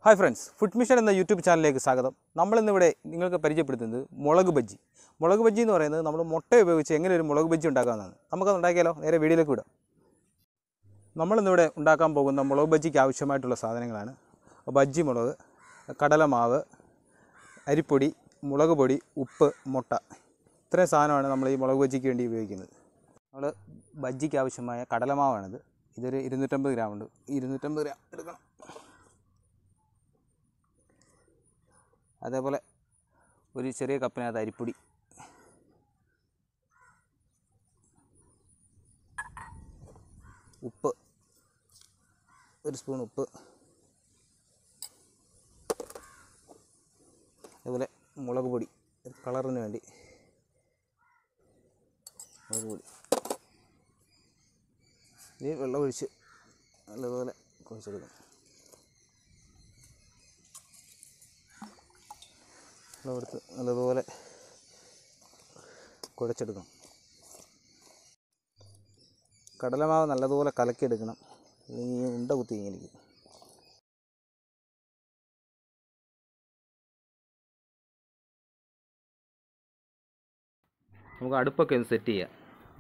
Hi friends, Food Mission എന്ന YouTube ചാനലിലേക്ക് സ്വാഗതം. നമ്മൾ ഇന്നിവിടെ നിങ്ങൾക്ക് പരിചയപ്പെടുത്തുന്നത് മുളക് ബജ്ജി. മുളക് ബജ്ജി എന്ന് പറയുന്നത് നമ്മൾ മുട്ട ഉപയോഗിച്ച് എങ്ങനെ ഒരു മുളക് ബജ്ജി ഉണ്ടാക്കാമെന്നാണ്. നമുക്കത് ഉണ്ടാക്കിയാലോ? നേരെ വീഡിയോയിലേക്ക് വിടാം. നമ്മൾ ഇന്നിവിടെ ഉണ്ടാക്കാൻ പോകുന്ന മുളക് ബജ്ജിക്ക് ആവശ്യമായിട്ടുള്ള സാധനങ്ങളാണ് ബജ്ജി മുളക്, കടലമാവ്, അരിപ്പൊടി, മുളക് പൊടി, ഉപ്പ്, മുട്ട. ഇത്രയും സാധനമാണ് നമ്മൾ ഈ മുളക് ബജ്ജിക്ക് വേണ്ടി ഉപയോഗിക്കുന്നത്. നമ്മൾ ബജ്ജിക്ക് ആവശ്യമായ കടലമാവാണിത്. ഇതൊരു 250 ഗ്രാം ഉണ്ട്. 250 ഗ്രാം എടുക്കണം. അതേപോലെ ഒരു ചെറിയ കപ്പിനകത്ത് അരിപ്പൊടി, ഉപ്പ്, ഒരു സ്പൂൺ ഉപ്പ്, അതുപോലെ മുളക് പൊടി, കളറിന് വേണ്ടി മുളക് പൊടി. ഇനി വെള്ളം ഒഴിച്ച് നല്ലതുപോലെ കുഴച്ചെടുക്കണം. വെള്ളം എടുത്ത് നല്ലതുപോലെ കുഴച്ചെടുക്കണം. കടലമാവ് നല്ലതുപോലെ കലക്കിയെടുക്കണം. അല്ലെങ്കിൽ ഉണ്ട കുത്തി ഇങ്ങനെ. നമുക്ക് അടുപ്പൊക്കെ ഒന്ന് സെറ്റ് ചെയ്യാം.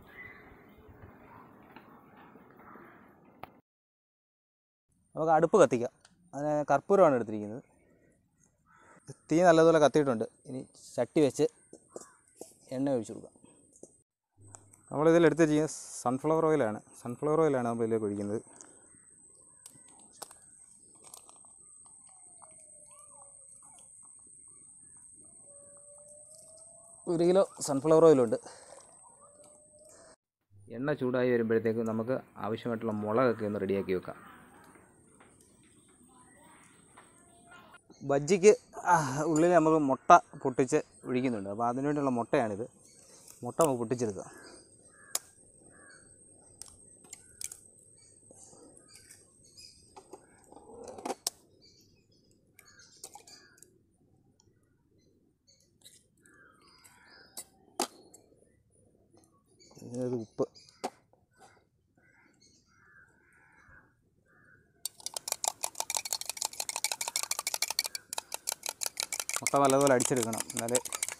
നമുക്ക് അടുപ്പ് കത്തിക്കാം. അതിന് കർപ്പൂരമാണ് എടുത്തിരിക്കുന്നത്. തീ നല്ലതുപോലെ കത്തിയിട്ടുണ്ട്. ഇനി ചട്ടി വെച്ച് എണ്ണ ഒഴിച്ചു കൊടുക്കാം. നമ്മളിതിൽ എടുത്ത് ചെയ്യുന്നത് സൺഫ്ലവർ ഓയിലാണ്. നമ്മളിതിലേക്ക് ഒഴിക്കുന്നത്. ഒരു കിലോ സൺഫ്ലവർ ഓയിലുണ്ട്. എണ്ണ ചൂടായി വരുമ്പോഴത്തേക്കും നമുക്ക് ആവശ്യമായിട്ടുള്ള മുളകൊക്കെ ഒന്ന് റെഡിയാക്കി വെക്കാം. ബജ്ജിക്ക് ഉള്ളിൽ നമുക്ക് മുട്ട പൊട്ടിച്ച് ഒഴിക്കുന്നുണ്ട്. അപ്പോൾ അതിനുവേണ്ടിയുള്ള മുട്ടയാണിത്. മുട്ട നമുക്ക് പൊട്ടിച്ചെടുക്കാം. ഉപ്പ്, മുട്ട നല്ലതുപോലെ അടിച്ചെടുക്കണം. എന്നാലേ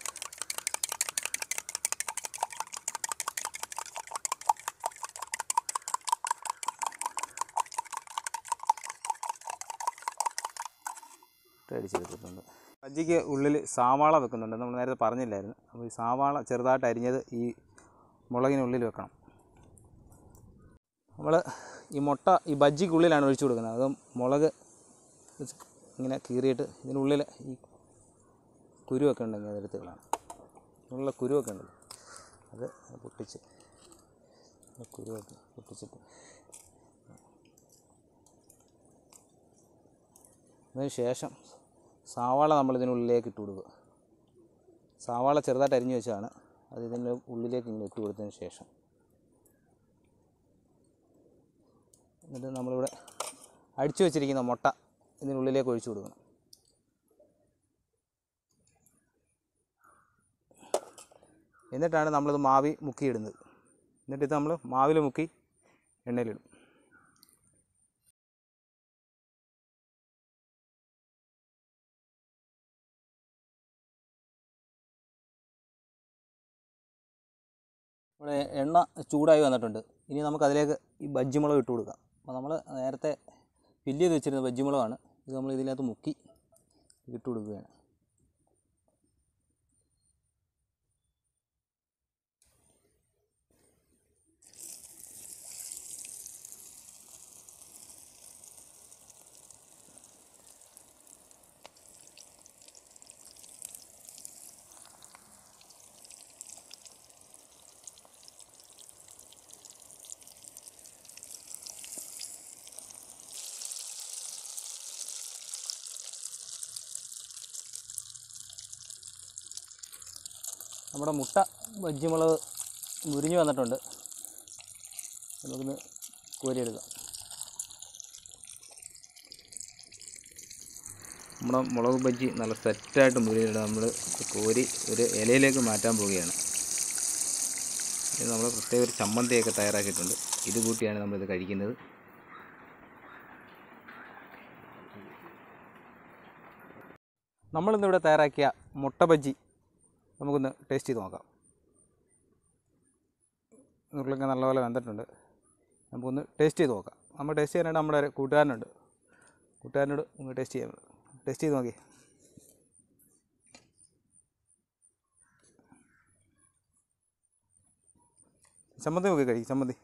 അടിച്ചെടുത്തിട്ടുണ്ട്. ബജ്ജിക്ക് ഉള്ളിൽ സവാള വെക്കുന്നുണ്ട്. നമ്മൾ നേരത്തെ പറഞ്ഞില്ലായിരുന്നു. അപ്പോൾ ഈ സവാള ചെറുതായിട്ട് അരിഞ്ഞത് ഈ മുളകിനുള്ളിൽ വെക്കണം. നമ്മൾ ഈ മുട്ട ഈ ബജ്ജിക്കുള്ളിലാണ് ഒഴിച്ചു കൊടുക്കുന്നത്. അത് മുളക് ഇങ്ങനെ കീറിയിട്ട് ഇതിനുള്ളിൽ ഈ കുരുവൊക്കെ ഉണ്ടെങ്കിൽ അതെടുത്ത് കളയണം. ഇതിനുള്ള കുരുവൊക്കെ ഉണ്ടല്ലോ, അത് പൊട്ടിച്ച് കുരുവൊക്കെ പൊട്ടിച്ചിട്ട് അതിന് ശേഷം സവാള നമ്മൾ ഇതിനുള്ളിലേക്ക് ഇട്ട് കൊടുക്കുക. സവാള ചെറുതായിട്ട് അരിഞ്ഞു വെച്ചാണ്. അത് ഇതിൻ്റെ ഉള്ളിലേക്ക് ഇങ്ങനെ ഇട്ട് കൊടുത്തതിന് ശേഷം എന്നിട്ട് നമ്മളിവിടെ അടിച്ചു വെച്ചിരിക്കുന്ന മുട്ട ഇതിനുള്ളിലേക്ക് ഒഴിച്ചു കൊടുക്കണം. എന്നിട്ടാണ് നമ്മളിത് മാവി മുക്കിയിടുന്നത്. എന്നിട്ട് ഇത് നമ്മൾ മാവിൽ മുക്കി എണ്ണയിലിടും. ഇവിടെ എണ്ണ ചൂടായി വന്നിട്ടുണ്ട്. ഇനി നമുക്കതിലേക്ക് ഈ ബജ്ജി മുളക് ഇട്ട് കൊടുക്കാം. അപ്പോൾ നമ്മൾ നേരത്തെ ഫില്ല് ചെയ്ത് വെച്ചിരുന്ന ബജ്ജി മുളകാണ്. ഇത് നമ്മൾ ഇതിനകത്ത് മുക്കി ഇട്ട് കൊടുക്കുകയാണ്. നമ്മുടെ മുട്ട ബജ്ജി മുളക് മുരിഞ്ഞ് വന്നിട്ടുണ്ട്. നമുക്കൊന്ന് കോരിയെടുക്കാം. നമ്മുടെ മുളക് ബജ്ജി നല്ല സെറ്റായിട്ട് മുരിഞ്ഞിട്ട് നമ്മൾ കോരി ഒരു ഇലയിലേക്ക് മാറ്റാൻ പോവുകയാണ്. ഇത് നമ്മൾ പ്രത്യേക ഒരു ചമ്മന്തിയൊക്കെ തയ്യാറാക്കിയിട്ടുണ്ട്. ഇത് കൂട്ടിയാണ് നമ്മളിത് കഴിക്കുന്നത്. നമ്മളിന്നിവിടെ തയ്യാറാക്കിയ മുട്ട ബജ്ജി നമുക്കൊന്ന് ടേസ്റ്റ് ചെയ്ത് നോക്കാം. ഉരുളൊക്കെ നല്ലപോലെ വെന്തിട്ടുണ്ട്. നമുക്കൊന്ന് ടേസ്റ്റ് ചെയ്ത് നോക്കാം. നമ്മൾ ടേസ്റ്റ് ചെയ്യാനായിട്ട് നമ്മുടെ ഒരു കൂട്ടുകാരനോട് നമുക്ക് ടേസ്റ്റ് ചെയ്ത് നോക്കി. ചമ്മന്തി നോക്കി കഴിക്കും. ചമ്മന്തി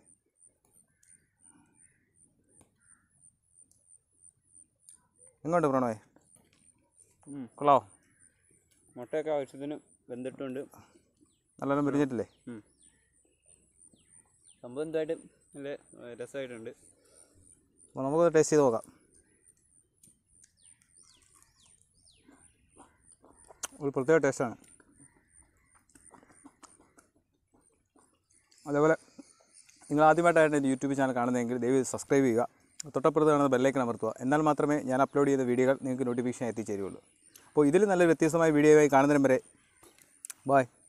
എങ്ങോട്ട് പ്രണവേ? കൊള്ളാവോ? മുട്ടയൊക്കെ ആവശ്യത്തിന് വെന്തിട്ടുണ്ട്. നല്ലോണം പിരിഞ്ഞിട്ടില്ലേ? സംഭവം എന്തായിട്ടും നല്ല രസമായിട്ടുണ്ട്. അപ്പോൾ നമുക്കത് ടേസ്റ്റ് ചെയ്ത് നോക്കാം. ഒരു പ്രത്യേക ടേസ്റ്റാണ്. അതേപോലെ നിങ്ങൾ ആദ്യമായിട്ടാണ് എൻ്റെ യൂട്യൂബ് ചാനൽ കാണുന്നതെങ്കിൽ ദയവായി സബ്സ്ക്രൈബ് ചെയ്യുക. തൊട്ടപ്പുറത്ത് കാണുന്ന ബെല്ലൈക്കൺ അമർത്തുക. എന്നാൽ മാത്രമേ ഞാൻ അപ്ലോഡ് ചെയ്ത വീഡിയോകൾ നിങ്ങൾക്ക് നോട്ടിഫിക്കേഷൻ എത്തിച്ചേരുള്ളൂ. അപ്പോൾ ഇതിൽ നല്ലൊരു വ്യത്യസ്തമായ വീഡിയോയായി കാണുന്നതിന് വരെ ബൈ.